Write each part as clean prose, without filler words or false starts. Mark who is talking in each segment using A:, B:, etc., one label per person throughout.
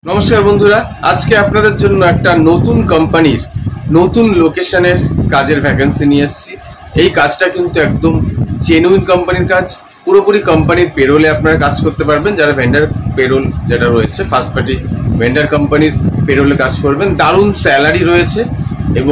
A: নমস্কার বন্ধুরা, আজকে আপনাদের জন্য একটা নতুন কোম্পানির নতুন লোকেশনের কাজের ভ্যাকেন্সি নিয়ে এসেছি। এই কাজটা কিন্তু একদম জেনুইন কোম্পানির কাজ, পুরোপুরি কোম্পানির পেরোলে আপনারা কাজ করতে পারবেন। যারা ভেন্ডার পেরোল যেটা রয়েছে, ফার্স্ট পার্টি ভেন্ডার কোম্পানির পেরোলে কাজ করবেন। দারুণ স্যালারি রয়েছে এবং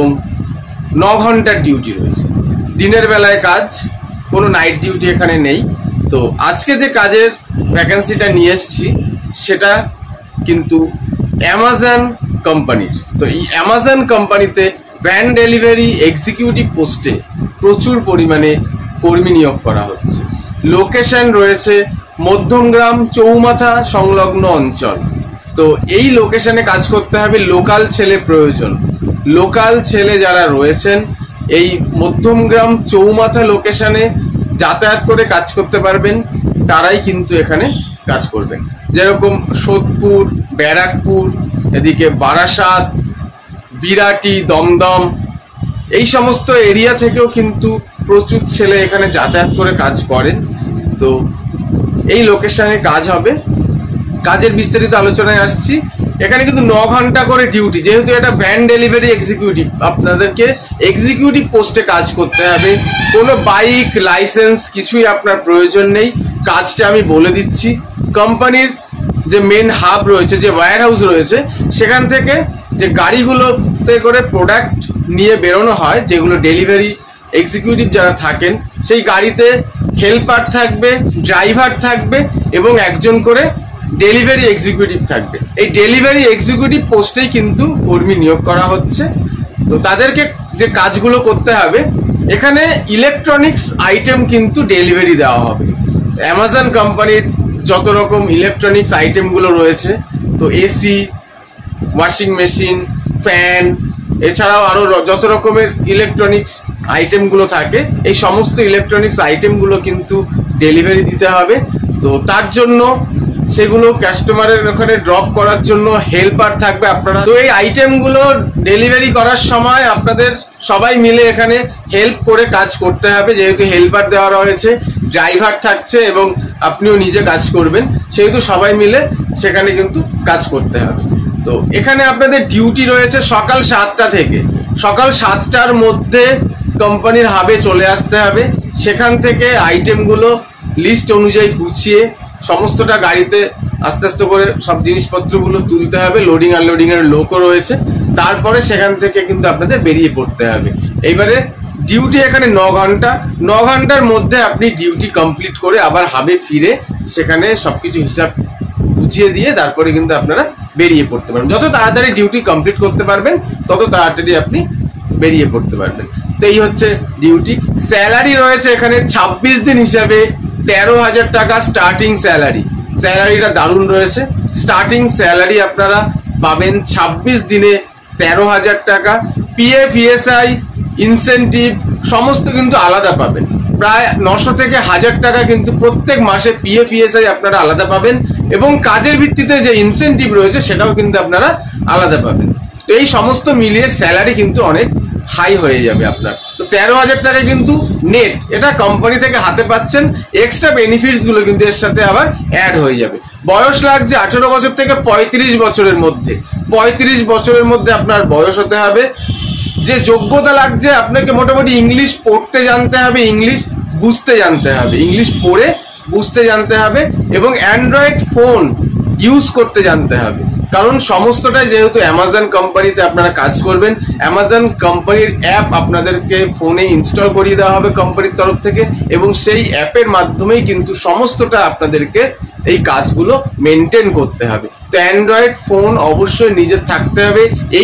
A: 9 ঘন্টার ডিউটি রয়েছে। দিনের বেলায় কাজ, কোনো নাইট ডিউটি এখানে নেই। তো আজকে যে কাজের ভ্যাকেন্সিটা নিয়ে এসেছি সেটা কিন্তু অ্যামাজন কোম্পানির। তো এই অ্যামাজন কোম্পানিতে ভ্যান ডেলিভারি এক্সিকিউটিভ পোস্টে প্রচুর পরিমাণে কর্মী নিয়োগ করা হচ্ছে। লোকেশন রয়েছে মধ্যমগ্রাম চৌমাথা সংলগ্ন অঞ্চল। তো এই লোকেশনে কাজ করতে হবে, লোকাল ছেলে প্রয়োজন। লোকাল ছেলে যারা রয়েছেন এই মধ্যমগ্রাম চৌমাথা লোকেশনে যাতায়াত করে কাজ করতে পারবেন, তারাই কিন্তু এখানে কাজ করবেন। যেরকম সোদপুর, ব্যারাকপুর, এদিকে বারাসাত, বিরাটি, দমদম, এই সমস্ত এরিয়া থেকেও কিন্তু প্রচুর ছেলে এখানে যাতায়াত করে কাজ করেন। তো এই লোকেশনে কাজ হবে। কাজের বিস্তারিত আলোচনায় আসছি। এখানে কিন্তু 9 ঘন্টা করে ডিউটি, যেহেতু এটা ভ্যান ডেলিভারি এক্সিকিউটিভ, আপনাদেরকে এক্সিকিউটিভ পোস্টে কাজ করতে হবে। কোনো বাইক লাইসেন্স কিছুই আপনার প্রয়োজন নেই। কাজটা আমি বলে দিচ্ছি। কোম্পানির যে মেন হাব রয়েছে, যে ওয়্যার হাউস রয়েছে, সেখান থেকে যে গাড়িগুলোতে করে প্রোডাক্ট নিয়ে বেরোনো হয়, যেগুলো ডেলিভারি এক্সিকিউটিভ যারা থাকেন, সেই গাড়িতে হেল্পার থাকবে, ড্রাইভার থাকবে এবং একজন করে ডেলিভারি এক্সিকিউটিভ থাকবে। এই ডেলিভারি এক্সিকিউটিভ পোস্টেই কিন্তু কর্মী নিয়োগ করা হচ্ছে। তো তাদেরকে যে কাজগুলো করতে হবে, এখানে ইলেকট্রনিক্স আইটেম কিন্তু ডেলিভারি দেওয়া হবে। অ্যামাজন কোম্পানির যত রকম ইলেকট্রনিক্স আইটেমগুলো রয়েছে, তো এসি, ওয়াশিং মেশিন, ফ্যান, এছাড়াও আরও যত রকমের ইলেকট্রনিক্স আইটেমগুলো থাকে, এই সমস্ত ইলেকট্রনিক্স আইটেমগুলো কিন্তু ডেলিভারি দিতে হবে। তো তার জন্য সেগুলো কাস্টমারের ওখানে ড্রপ করার জন্য হেল্পার থাকবে আপনারা। তো এই আইটেমগুলো ডেলিভারি করার সময় আপনাদের সবাই মিলে এখানে হেল্প করে কাজ করতে হবে। যেহেতু হেল্পার দেওয়া রয়েছে, ড্রাইভার থাকছে এবং আপনিও নিজে কাজ করবেন, সেহেতু সবাই মিলে সেখানে কিন্তু কাজ করতে হবে। তো এখানে আপনাদের ডিউটি রয়েছে সকাল 7টা থেকে। সকাল 7টার মধ্যে কোম্পানির হাবে চলে আসতে হবে। সেখান থেকে আইটেমগুলো লিস্ট অনুযায়ী গুছিয়ে সমস্তটা গাড়িতে আস্তে আস্তে করে সব জিনিসপত্রগুলো তুলতে হবে। লোডিং আনলোডিংয়ের লোকও রয়েছে। তারপরে সেখান থেকে কিন্তু আপনাদের বেরিয়ে পড়তে হবে। এইবারে ডিউটি এখানে 9 ঘন্টা। 9 ঘন্টার মধ্যে আপনি ডিউটি কমপ্লিট করে আবার হাবে ফিরে সেখানে সবকিছু হিসাব বুঝিয়ে দিয়ে তারপরে কিন্তু আপনারা বেরিয়ে পড়তে পারবেন। যত তাড়াতাড়ি ডিউটি কমপ্লিট করতে পারবেন, তত তাড়াতাড়ি আপনি বেরিয়ে পড়তে পারবেন। তো এই হচ্ছে ডিউটি। স্যালারি রয়েছে এখানে 26 দিন হিসাবে 13,000 টাকা স্টার্টিং স্যালারি। স্যালারিটা দারুণ রয়েছে। স্টার্টিং স্যালারি আপনারা পাবেন 26 দিনে 13,000 টাকা। পিএফ, ইএসআই, ইনসেন্টিভ সমস্ত কিন্তু আলাদা পাবেন। প্রায় 900 থেকে 1000 টাকা কিন্তু প্রত্যেক মাসে পিএফ, ইএসআই আপনারা আলাদা পাবেন এবং কাজের ভিত্তিতে যে ইনসেন্টিভ রয়েছে সেটাও কিন্তু আপনারা আলাদা পাবেন। তো এই সমস্ত মিলিয়ে স্যালারি কিন্তু অনেক হাই হয়ে যাবে আপনার। তো 13,000 টাকা কিন্তু নেট, এটা কোম্পানি থেকে হাতে পাচ্ছেন। এক্সট্রা বেনিফিটসগুলো কিন্তু এর সাথে আবার অ্যাড হয়ে যাবে। বয়স লাগছে 18 বছর থেকে 35 বছরের মধ্যে। 35 বছরের মধ্যে আপনার বয়স হতে হবে। যে যোগ্যতা লাগছে, আপনাকে মোটামুটি ইংলিশ পড়তে জানতে হবে, ইংলিশ বুঝতে জানতে হবে, ইংলিশ পড়ে বুঝতে জানতে হবে এবং অ্যান্ড্রয়েড ফোন ইউজ করতে জানতে হবে। কারণ সমস্তটাই যেহেতু অ্যামাজন কোম্পানিতে আপনারা কাজ করবেন, অ্যামাজন কোম্পানির অ্যাপ আপনাদেরকে ফোনে ইনস্টল করিয়ে দেওয়া হবে কোম্পানির তরফ থেকে এবং সেই অ্যাপের মাধ্যমেই কিন্তু সমস্তটা আপনাদেরকে এই কাজগুলো মেনটেন করতে হবে। তো অ্যান্ড্রয়েড ফোন অবশ্যই নিজের থাকতে হবে।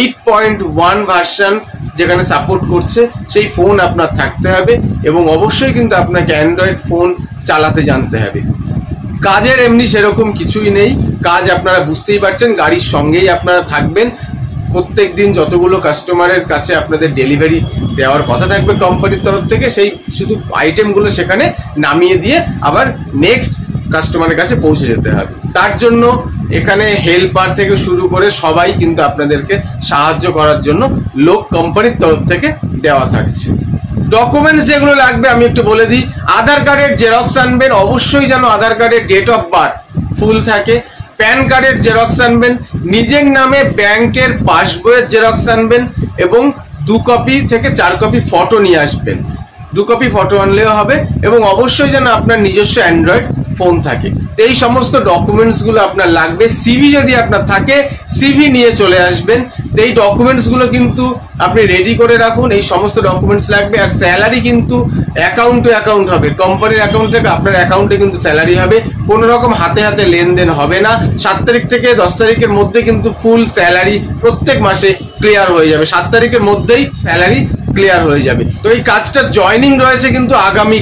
A: 8.1 ভার্সন যেখানে সাপোর্ট করছে সেই ফোন আপনার থাকতে হবে এবং অবশ্যই কিন্তু আপনাকে অ্যান্ড্রয়েড ফোন চালাতে জানতে হবে। কাজের এমনি সেরকম কিছুই নেই। কাজ আপনারা বুঝতেই পারছেন, গাড়ির সঙ্গেই আপনারা থাকবেন। প্রত্যেক দিন যতগুলো কাস্টমারের কাছে আপনাদের ডেলিভারি দেওয়ার কথা থাকবে কোম্পানির তরফ থেকে, সেই শুধু আইটেমগুলো সেখানে নামিয়ে দিয়ে আবার নেক্সট কাস্টমারের কাছে পৌঁছে যেতে হবে। তার জন্য এখানে হেল্পার থেকে শুরু করে সবাই কিন্তু আপনাদেরকে সাহায্য করার জন্য লোক কোম্পানির তরফ থেকে দেওয়া থাকছে। ডকুমেন্টস যেগুলো লাগবে আমি একটু বলে দিই। আধার কার্ডের জেরক্স আনবেন, অবশ্যই যেন আধার কার্ডের ডেট অফ বার্থ ফুল থাকে। প্যান কার্ডের জেরক্স আনবেন, নিজের নামে ব্যাংকের পাসবইয়ের জেরক্স আনবেন এবং 2 কপি থেকে 4 কপি ফটো নিয়ে আসবেন। 2 কপি ফটো আনলেও হবে এবং অবশ্যই যেন আপনার নিজস্ব অ্যান্ড্রয়েড ফোন থাকে। তো এই সমস্ত ডকুমেন্টসগুলো আপনার লাগবে। সিভি যদি আপনার থাকে সিভি নিয়ে চলে আসবেন। তো এই ডকুমেন্টসগুলো কিন্তু আপনি রেডি করে রাখুন, এই সমস্ত ডকুমেন্টস লাগবে। আর স্যালারি কিন্তু অ্যাকাউন্ট টু অ্যাকাউন্ট হবে, কোম্পানির অ্যাকাউন্ট থেকে আপনার অ্যাকাউন্টে কিন্তু স্যালারি হবে, কোনো রকম হাতে হাতে লেনদেন হবে না। 7 তারিখ থেকে 10 তারিখের মধ্যে কিন্তু ফুল স্যালারি প্রত্যেক মাসে ক্লিয়ার হয়ে যাবে। 7 তারিখের মধ্যেই স্যালারি ক্লিয়ার হয়ে যাবে। তো এই কাজটা জয়নিং রয়েছে কিন্তু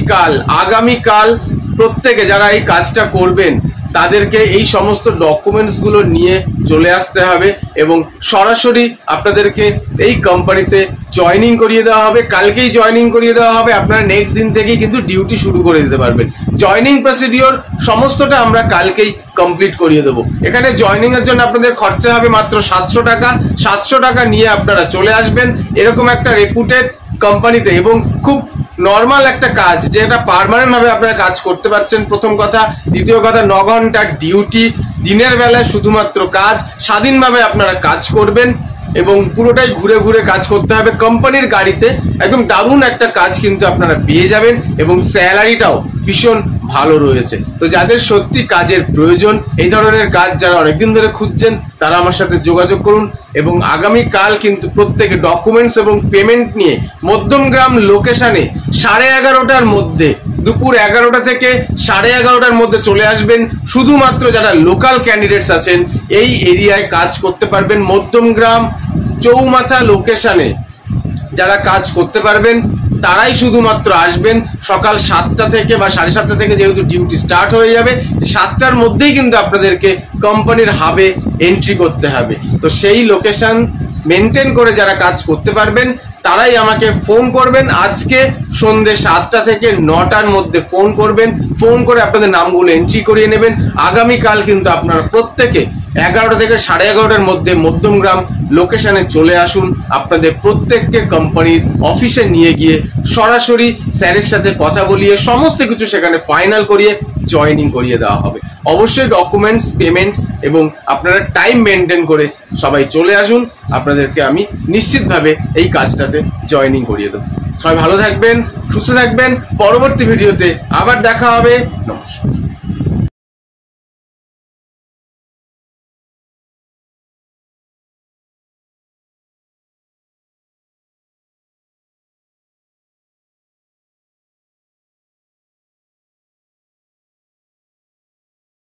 A: আগামীকাল প্রত্যেকে যারা এই কাজটা করবেন তাদেরকে এই সমস্ত ডকুমেন্টসগুলো নিয়ে চলে আসতে হবে এবং সরাসরি আপনাদেরকে এই কোম্পানিতে জয়নিং করিয়ে দেওয়া হবে। কালকেই জয়নিং করিয়ে দেওয়া হবে, আপনারা নেক্সট দিন থেকেই কিন্তু ডিউটি শুরু করে দিতে পারবেন। জয়নিং প্রসিডিওর সমস্তটা আমরা কালকেই কমপ্লিট করিয়ে দেবো। এখানে জয়নিং এর জন্য আপনাদের খরচা হবে মাত্র 700 টাকা। 700 টাকা নিয়ে আপনারা চলে আসবেন এরকম একটা রেপুটেড কোম্পানিতে এবং খুব নর্মাল একটা কাজ, যেটা পার্মানেন্ট ভাবে আপনারা কাজ করতে পারছেন, প্রথম কথা। দ্বিতীয় কথা, 9 ঘন্টার ডিউটি, দিনের বেলায় শুধুমাত্র কাজ, স্বাধীনভাবে আপনারা কাজ করবেন এবং পুরোটাই ঘুরে ঘুরে কাজ করতে হবে কোম্পানির গাড়িতে। একদম দারুণ একটা কাজ কিন্তু আপনারা পেয়ে যাবেন এবং স্যালারিটাও ভীষণ ভালো রয়েছে। তো যাদের সত্যি কাজের প্রয়োজন, এই ধরনের কাজ যারা অনেকদিন ধরে খুঁজছেন, তারা আমার সাথে যোগাযোগ করুন এবং আগামীকাল কিন্তু প্রত্যেকে ডকুমেন্টস এবং পেমেন্ট নিয়ে মধ্যমগ্রাম লোকেশনে 11:30টার মধ্যে, দুপুর 11টা থেকে 11:30টার মধ্যে চলে আসবেন। শুধুমাত্র যারা লোকাল ক্যান্ডিডেটস আছেন এই এরিয়ায় কাজ করতে পারবেন। মধ্যমগ্রাম চৌমাথা লোকেশনে যারা কাজ করতে পারবেন তারাই শুধুমাত্র আসবেন। সকাল 7টা থেকে বা 7:30 থেকে যেহেতু ডিউটি স্টার্ট হয়ে যাবে, 7টার মধ্যেই কিন্তু আপনাদেরকে কোম্পানির হাবে এন্ট্রি করতে হবে। তো সেই লোকেশন মেনটেন করে যারা কাজ করতে পারবেন তারাই আমাকে ফোন করবেন। আজকে সন্ধ্যে 7টা থেকে 9টার মধ্যে ফোন করবেন, ফোন করে আপনাদের নামগুলো এন্ট্রি করিয়ে নেবেন। আগামীকাল কিন্তু আপনারা প্রত্যেকে 11টা থেকে 11:30টার মধ্যে মধ্যমগ্রাম লোকেশনে চলে আসুন। আপনাদের প্রত্যেককে কোম্পানির অফিসে নিয়ে গিয়ে সরাসরি স্যারের সাথে কথা বলিয়ে সমস্ত কিছু সেখানে ফাইনাল করিয়ে জয়েনিং করিয়ে দেওয়া হবে। অবশ্যই ডকুমেন্টস, পেমেন্ট এবং আপনারা টাইম মেনটেন করে সবাই চলে আসুন। আপনাদেরকে আমি নিশ্চিতভাবে এই কাজটাতে জয়েনিং করিয়ে দেবো। সবাই ভালো থাকবেন, সুস্থ থাকবেন। পরবর্তী ভিডিওতে আবার দেখা হবে। নমস্কার।